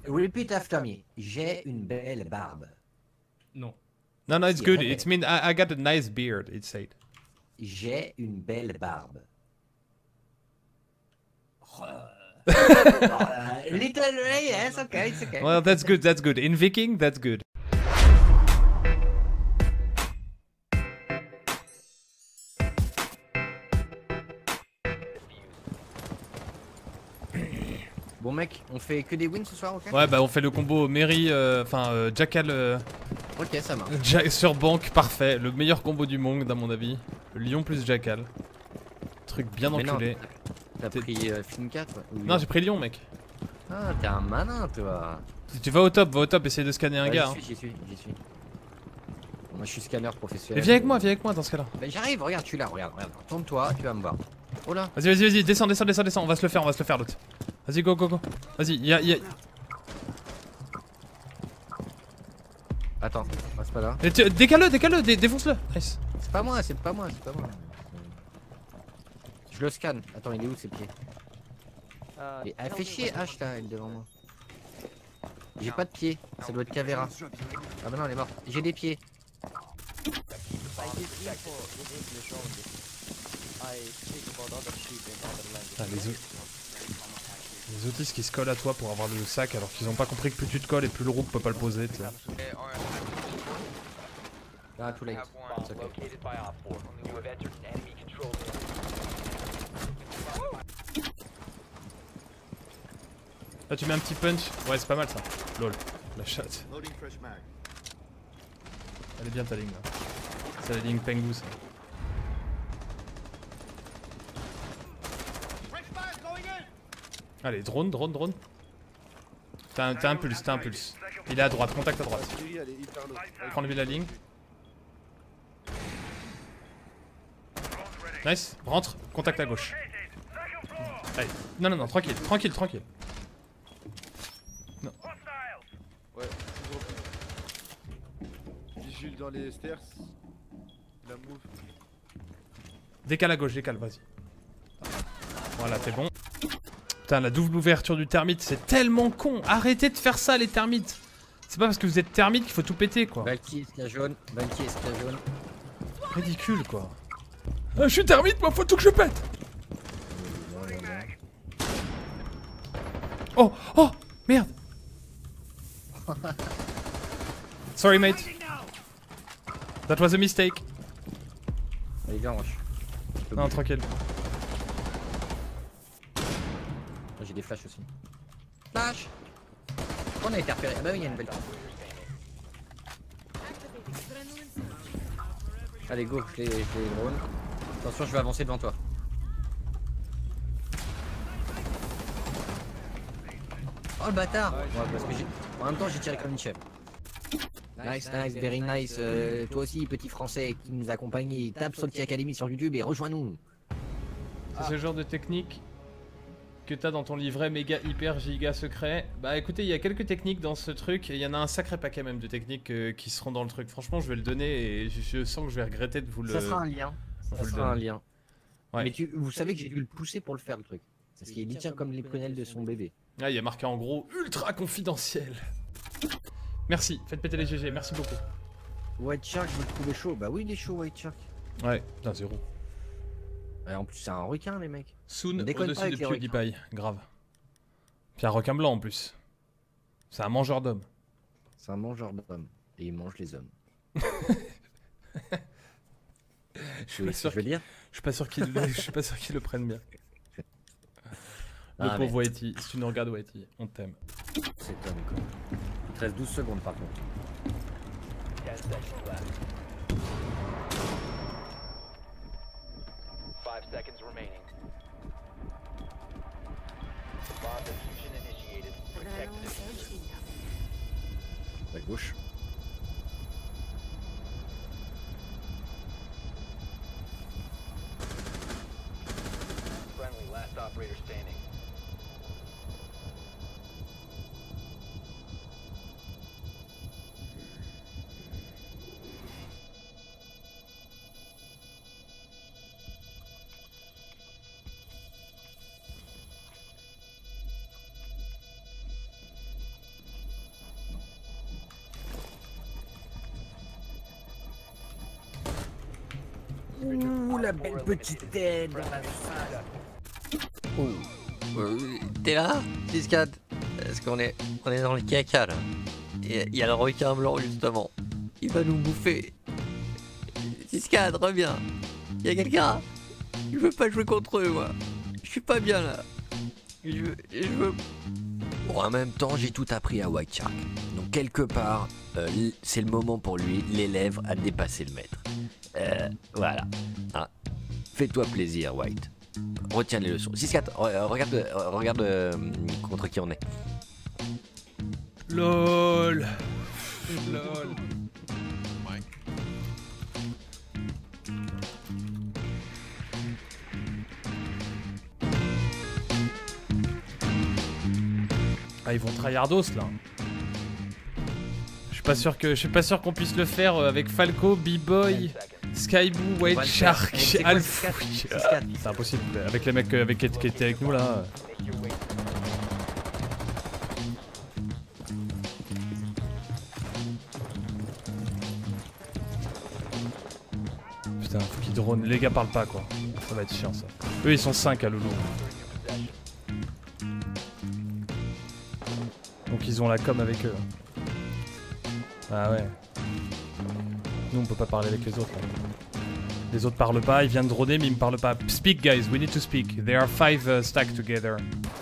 Repeat after me. J'ai une belle barbe. Non. No, no, it's Si, good. répète. It's mean I got a nice beard, it said. J'ai une belle barbe. Little yes, okay, it's okay. Well, that's good, that's good. In Viking, that's good. Bon mec, on fait que des wins ce soir, ok? Ouais, bah on fait le combo Mary, Jackal Ok, ça marche. sur banque, parfait. Le meilleur combo du monde, à mon avis. Lion plus Jackal. Truc bien Mais non, enculé. t'as pris Finca toi? Non, j'ai pris Lion, mec. Ah, t'es un malin toi. Si tu vas au top, essaye de scanner un Ouais, gars. J'y suis. Moi je suis scanner professionnel. Mais viens avec moi dans ce cas-là. Bah, j'arrive, regarde, je suis là, regarde. Tourne-toi, tu vas me voir. Oh là. Vas-y, descends, on va se le faire l'autre. Vas-y, go. Vas-y, y'a... Attends, c'est pas là. Décale-le, défonce-le. Nice. C'est pas moi. Je le scanne. Attends, il est où ses pieds? Elle fait chier H là, elle est devant moi. J'ai pas de pieds, ça doit être Cavera. Ah bah non, elle est morte. J'ai des pieds. Ah, les autistes qui se collent à toi pour avoir le sac alors qu'ils ont pas compris que plus tu te colles et plus le roux peut pas le poser, tu sais. Ah, too late. It's okay. Là tu mets un petit punch, ouais c'est pas mal ça. Lol, la chatte. Elle est bien ta ligne là. C'est la ligne Pengu ça. Allez, drone. T'as un pulse. Il est à droite, contact à droite. Prends lui la ligne. Nice, rentre, contact à gauche. Allez, non, tranquille. Non. Ouais, Jules dans les stairs. La move. Décale à gauche, vas-y. Voilà, t'es bon. Putain, la double ouverture du termite, c'est tellement con. Arrêtez de faire ça, les termites. C'est pas parce que vous êtes termite qu'il faut tout péter, quoi. Valky, esclave jaune. Ridicule, quoi. Ah, je suis termite, moi, faut tout que je pète. Oh, merde. Sorry, mate. That was a mistake. Allez, viens, rush. Non, tranquille. J'ai des flashs aussi. Flash. On a été repéré. Ah bah oui, il y a une belle. Allez, go, je les drone. Attention, je vais avancer devant toi. Oh le bâtard. Ouais, parce que en même temps, j'ai tiré comme une chèvre. Nice, very nice. Toi aussi, petit français qui nous accompagne, tape Salty Academy sur YouTube et rejoins-nous. C'est ce genre de technique que t'as dans ton livret méga hyper giga secret. Bah écoutez, il y a quelques techniques dans ce truc, et il y en a un sacré paquet même de techniques qui seront dans le truc. Franchement, je vais le donner et je sens que je vais regretter de vous le... Ça sera un lien. Ouais. Mais vous savez que j'ai dû le pousser pour le faire le truc. Parce qu'il tient comme les prunelles de son bébé. Ah, il y a marqué en gros ultra confidentiel. Merci, faites péter les GG, merci beaucoup. White Shark, je me trouvais chaud. Bah oui, il est chaud, White Shark. Ouais, putain, 0. En plus, c'est un requin, les mecs. Soon Déconne pas au-dessus de avec les PewDiePie, grave. Puis un requin blanc en plus. C'est un mangeur d'hommes. C'est un mangeur d'hommes. Et il mange les hommes. Je suis pas sûr qu'ils le prennent bien. Le pauvre Whitey, si tu nous regardes Whitey, on t'aime. C'est homme quoi. Il te reste 12 secondes par contre. 5 seconds remaining. Bomb diffusion initiated. Protect the diffuser. À gauche. Friendly, last operator standing. Ouh, la belle petite tête dans la salle. T'es là, 6-4? Est-ce qu'on est dans le caca là? Il y a le requin blanc justement. Il va nous bouffer. 6-4, reviens. Il y a quelqu'un? Je veux pas jouer contre eux moi. Je suis pas bien là. Je veux... Bon, en même temps, j'ai tout appris à White Shark. Donc, quelque part, c'est le moment pour lui, les lèvres, à dépasser le maître. Voilà. Hein. Fais-toi plaisir, White. Retiens les leçons. 6-4, regarde contre qui on est. LOL. LOL. Ah, ils vont tryhardos là. Je suis pas sûr qu'on puisse le faire avec Falco, B-Boy, Skyboo, White Shark, Alpha. C'est impossible avec les mecs qui étaient avec nous là. Putain, faut qu'ils drone. Les gars parlent pas quoi. Ça va être chiant ça. Eux ils sont 5 à Loulou. Donc ils ont la com avec eux. Ah ouais. Nous on peut pas parler avec les autres. Là. Les autres parlent pas, ils viennent droner mais ils me parlent pas. Speak guys, we need to speak. There are 5 stacked together.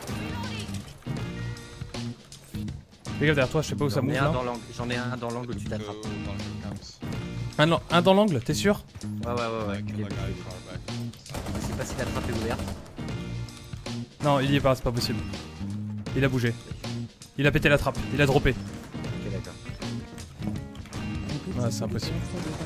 Fais gaffe derrière toi, je sais pas où ça move là. J'en ai un dans l'angle où tu t'attrapes. Un dans l'angle, t'es sûr? Ouais. Je sais pas si la trappe est ouverte. Non, il y est pas, c'est pas possible. Il a bougé. Il a pété la trappe, il a droppé. Ok, d'accord. Ouais, c'est impossible.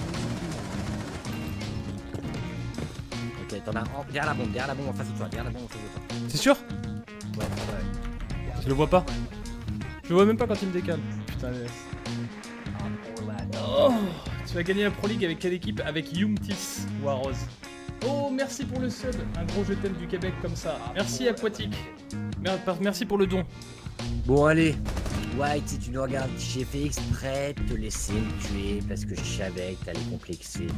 Ok, t'en as un derrière la bombe en face de toi, C'est sûr? Ouais. Je le vois pas. Je le vois même pas quand il me décale. Putain, oh, tu vas gagner la Pro League avec quelle équipe? Avec Youngtis ou Arroz. Oh, merci pour le sub. Un gros je t'aime du Québec comme ça. Merci Aquatique. Merci pour le don. Bon, allez. White, si tu nous regardes, j'ai fait exprès de te laisser me tuer parce que je savais que t'allais complexer.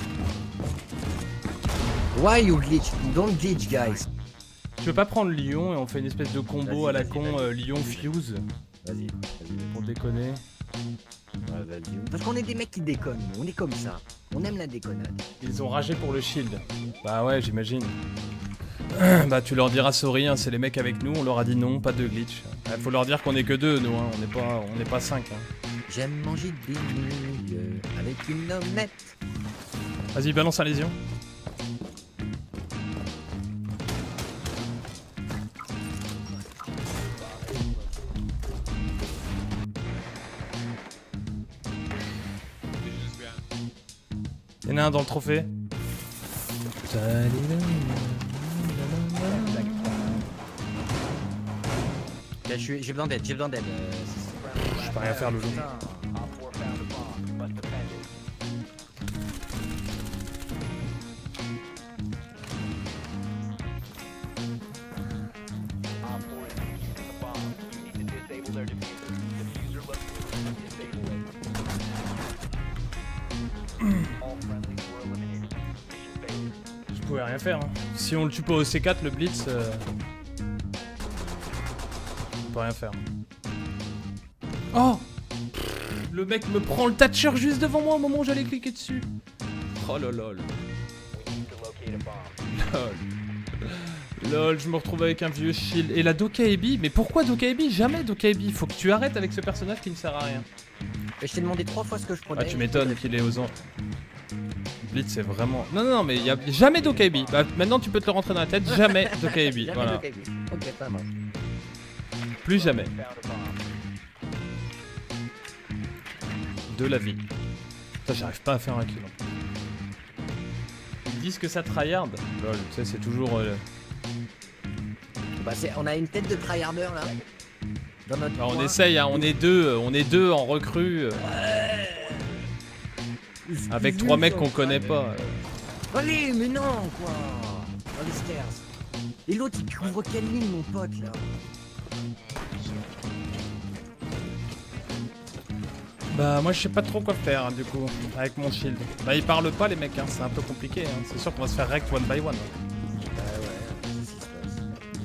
Why you glitch? Don't glitch, guys. Tu veux pas prendre Lyon et on fait une espèce de combo à la con Lyon Fuse? Vas-y. Pour déconner. Ouais, vas-y. Parce qu'on est des mecs qui déconnent, on est comme ça. On aime la déconnade. Ils ont ragé pour le shield. Bah ouais, j'imagine. Bah tu leur diras sorry, hein, c'est les mecs avec nous, on leur a dit non, pas de glitch. Faut leur dire qu'on est que 2 nous, hein, on n'est pas 5. Hein. J'aime manger des nouilles avec une omelette. Vas-y, balance un lésion. Il y en a un dans le trophée. J'ai besoin d'aide, Je peux rien faire, Loulou. Je pouvais rien faire. Hein. Si on le tue pas au C4, le Blitz... On peut rien faire. Oh! Le mec me prend le Thatcher juste devant moi au moment où j'allais cliquer dessus. Oh lol. Lol. Lol, je me retrouve avec un vieux shield. Et la Dokaibi? Mais pourquoi Dokaibi? Jamais Dokaibi. Faut que tu arrêtes avec ce personnage qui ne sert à rien. Et je t'ai demandé 3 fois ce que je prenais. Ah, tu m'étonnes qu'il est aux anges. Blitz, c'est vraiment... Non, mais il y a jamais Dokaibi. Bah, maintenant, tu peux te le rentrer dans la tête. Jamais Dokaibi. Voilà. Dokaibi. Ok, pas mal. Plus jamais. De la vie. Putain, j'arrive pas à faire un kill. Ils disent que ça tryhard. Lol, tu sais, c'est toujours... Bah, on a une tête de tryharder là. Dans notre Alors, on coin. essaye, hein, on est deux en recrue. Avec 3 mecs qu'on connaît pas. Allez, mais non, quoi. Dans les stairs. Et l'autre, il couvre quelle ligne, mon pote, là? Bah moi je sais pas trop quoi faire hein, du coup avec mon shield. Bah ils parlent pas les mecs hein, c'est un peu compliqué hein. C'est sûr qu'on va se faire rect one by one. Hein. Bah ouais, c'est ce qui se passe.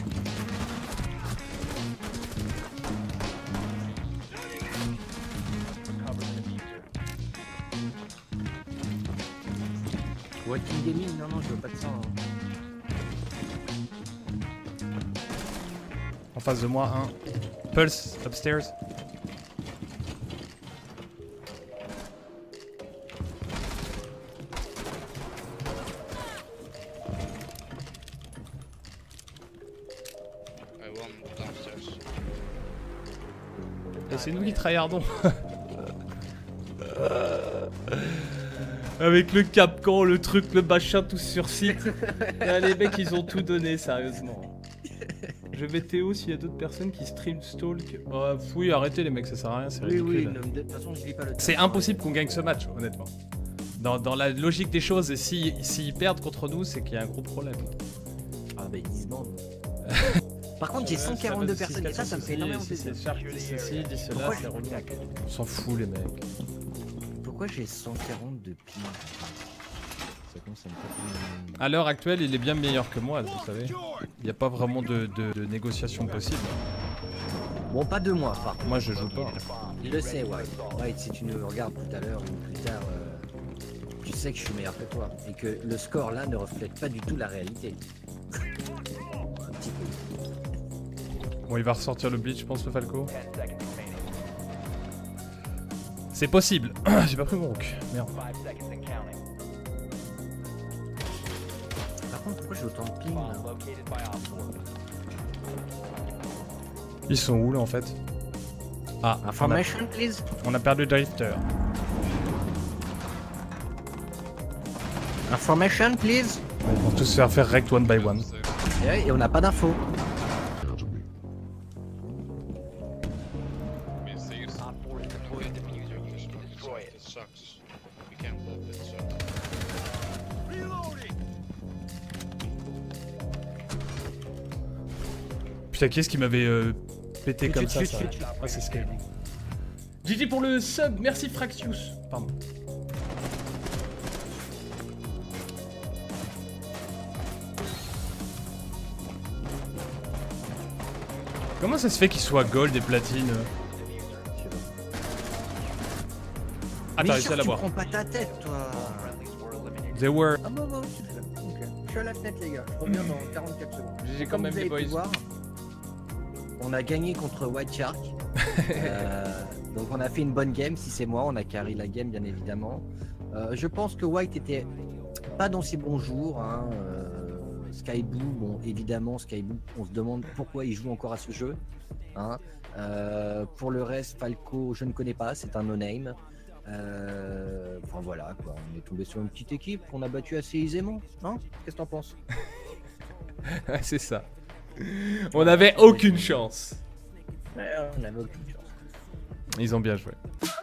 Walking Gaming, non, je veux pas de ça. Hein. En face de moi un Pulse upstairs. Et c'est nous qui tryhardons. Avec le capcan, le truc, le machin, tout sur site. Là, les mecs, ils ont tout donné, sérieusement. Je vais Théo s'il y a d'autres personnes qui stream stalk. Oh, oui, arrêtez les mecs, ça sert à rien, c'est ridicule. Oui, non, de toute façon, je lis pas le. C'est impossible qu'on gagne ce match, honnêtement. Dans la logique des choses, et s'ils perdent contre nous, c'est qu'il y a un gros problème. Ah bah ils disent non. Par contre, j'ai 142 personnes et ça me fait énormément plaisir. D'ici là, c'est relou. On s'en fout, les mecs. Pourquoi j'ai 142 ping? Ça commence à me faire... À l'heure actuelle, il est bien meilleur que moi, vous savez. Il n'y a pas vraiment de négociation possible. Bon, pas de moi, par contre. Moi, je joue pas. Il le sait, White. White, si tu nous regardes tout à l'heure ou plus tard, tu sais que je suis meilleur que toi. Et que le score là ne reflète pas du tout la réalité. Un petit peu. Bon, il va ressortir le bleach, je pense, le Falco. C'est possible. J'ai pas pris mon hook. Merde. Par contre, pourquoi j'ai autant de ping là? Ils sont où là en fait? Ah, Information, please. on a perdu Drifter. Information, please. Ils vont tous se faire rect one by one. Et on n'a pas d'infos. Putain, qui est-ce qui m'avait pété comme ça? Ah, c'est Sky. GG pour le sub, merci Fraxius. Pardon. Comment ça se fait qu'il soit gold et platine? Ah, t'as réussi à l'avoir. Tu prends pas ta tête, toi. They were. Ah bon, bon, c'est là. Ok. Je suis à la fenêtre, les gars. Je reviens dans 44 secondes. J'ai quand Comme même vous les avez boys. pu voir, on a gagné contre White Shark. Donc on a fait une bonne game. Si c'est moi, on a carry la game, bien évidemment. Je pense que White était pas dans ses bons jours. Hein. Skyboo, bon, évidemment, Skyboo, on se demande pourquoi il joue encore à ce jeu. Hein. Pour le reste, Falco, je ne connais pas, c'est un no-name. Enfin voilà, quoi. On est tombé sur une petite équipe qu'on a battu assez aisément. Non? Qu'est-ce que t'en penses? Ouais, c'est ça. On avait aucune chance. Ouais, on avait aucune chance. Ils ont bien joué.